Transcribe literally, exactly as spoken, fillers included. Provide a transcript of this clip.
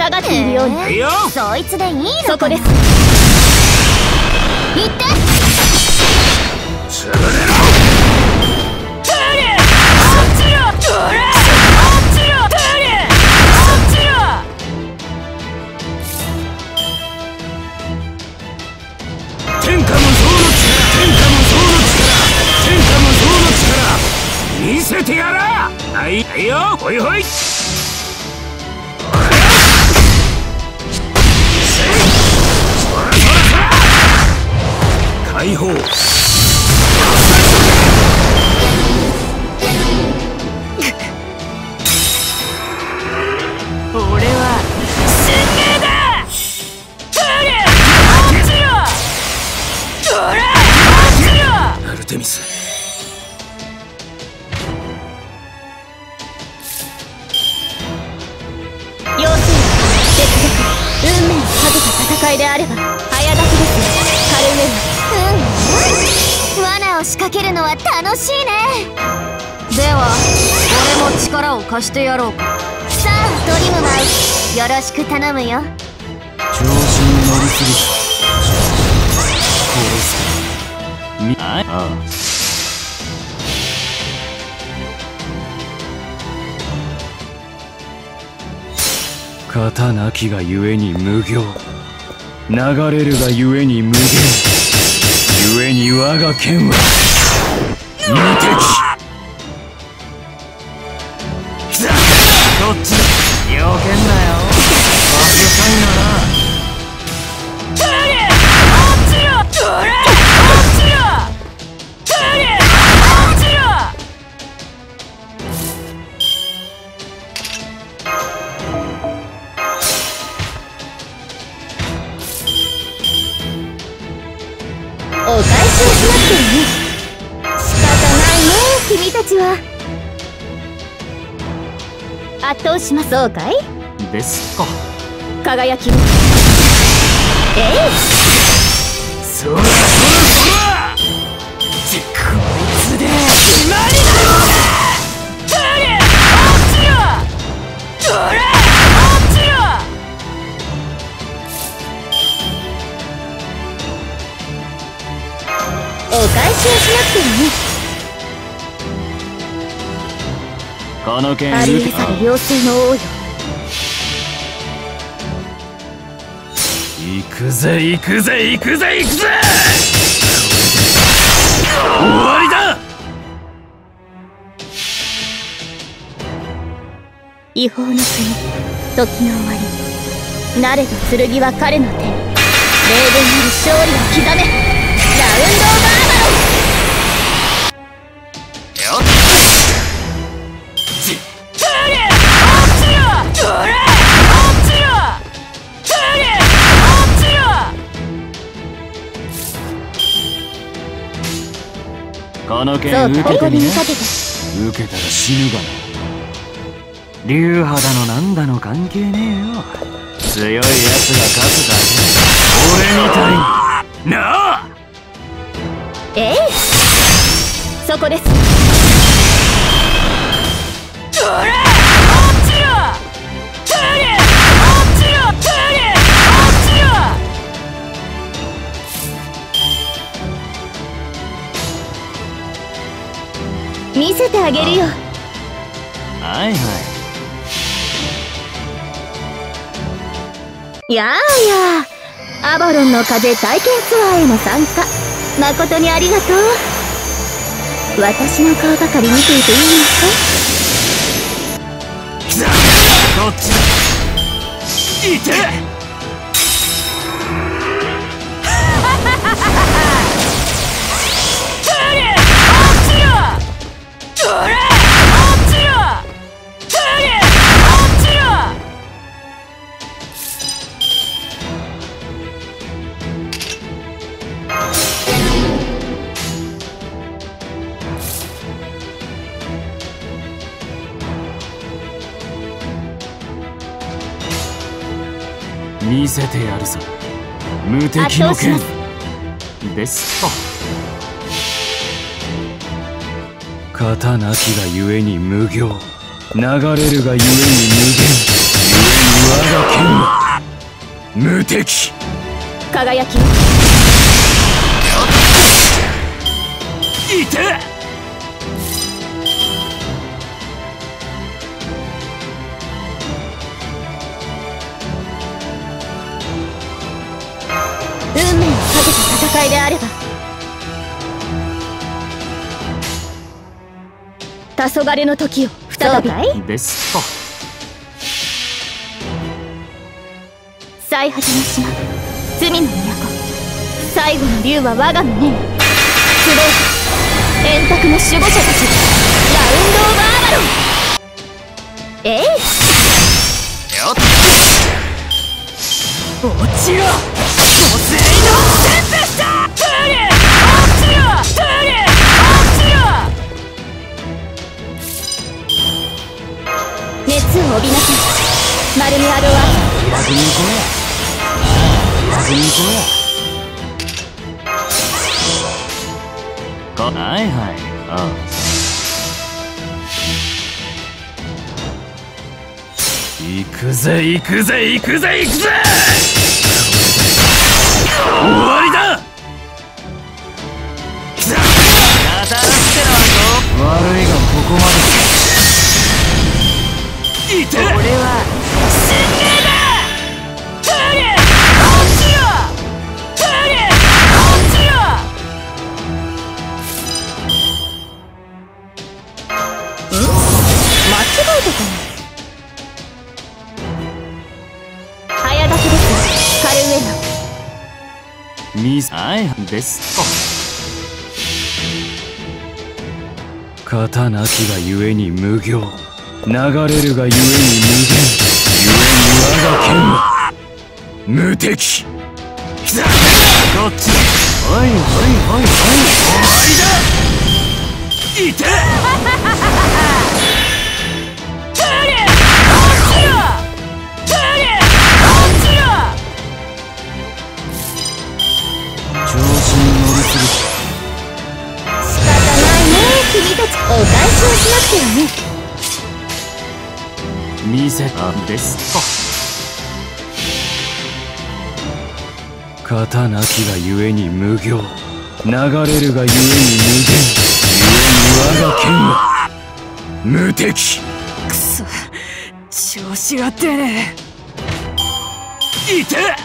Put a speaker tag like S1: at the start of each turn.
S1: 下がっているように。
S2: そいつでいいのかな。
S1: そこです。行って。
S3: 潰れろ。天下無双の力、天下無双の力、天下無双の力見せてやら。はいはいよ、ほいほい。解放。
S2: 俺は神明だ。
S3: アルテミス。
S1: 要するに哲学、運命をかけた戦いであれば早炊きですよ、カルメ
S2: うん、罠を仕掛けるのは楽しいね。では俺も力を貸してやろうか。さあドリムマン、よろしく頼むよ。
S3: 調子に乗りすぎた。殺す。みああ。型なきがゆえに無行、流れるがゆえに無限、ゆえに我が剣は無敵。どっちだ。よけんなよ、バカさいな。
S1: お返しをしなくてもね。仕方ないね、君たちは。圧倒します。そうかい
S3: ですか。
S1: 輝きを。えい、
S3: そらそらそら。じこいつで決まりだろうが。
S1: お返しをしなくてもね。
S3: この剣
S1: ありえざる妖精の王よ。
S3: 行くぜ行くぜ行くぜ行くぜ。終わりだ。
S1: 違法の国、時の終わり。なれど剣は彼の手に。霊言なる勝利を刻め。ラウンド・オブ・アーマロン。
S3: この剣受けてみね。受けたら死ぬがな。流派だのなんだの関係ねえよ。強いやつが勝つだけ。俺みたいになあ。
S1: えい、そこです。見せてあげるよ。
S3: はいはい。
S1: やあやあ、アバロンの風体験ツアーへの参加誠にありがとう。私の顔ばかり見ていていいのか。
S3: どっちだ。いて。見せてやるさ、無敵の剣ですか。型なきがゆえに無行、流れるがゆえに無限、ゆえに我が剣は無敵。
S1: 輝き
S3: いて。
S1: 運命をかけた戦いであれば黄昏の時を再び
S3: ですと。
S1: 最果ての島罪の都最後の竜は我が胸に集う円卓の守護者たちラウンド・オブ・アバロン。えい
S3: よっ落ちろポセイドンテンペスター。トゥリー落ちろトゥリー落ちろ。
S1: 熱を帯びなさいマルミアドは
S3: 切らずに行こうや。切らずに行こうや。はいはい、ああ。行くぜ行くぜ行くぜ行くぜ。終わりだ。当たらせてな。悪いがここまで。いて。俺は死んでだ。トゥリー落ちろトゥリー落ちろ。
S1: 間違えたかな。早立ちですカルウェナ。
S3: ミスアイですと。刀なきがゆえに無行、流れるがゆえに無限、ゆえに我が剣は無敵。こっち。おいおいおいおい、終わりだ。いて。調子に乗りすぎて
S1: 仕方ないね君たち。お返しをしなくてはね。
S3: 見せたんですと。刀なきがゆえに無行、流れるがゆえに無限、ゆえに我が剣は無敵。くそ調子が出ねえ。いて。